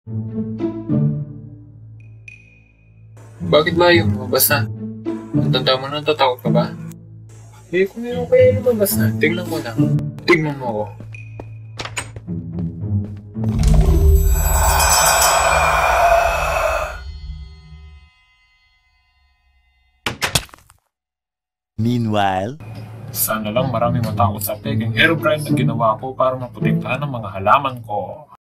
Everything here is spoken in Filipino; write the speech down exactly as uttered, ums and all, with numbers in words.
Bakit ba yung lumabas na? Natanda mo na, natatakot ka ba? Eh, kung yung kaya lumabas na, tingnan mo lang. Tingnan mo ako. Meanwhile, sana lang maraming matakot sa peking Herobrine na ginawa ko para maprotektahan ang mga halaman ko.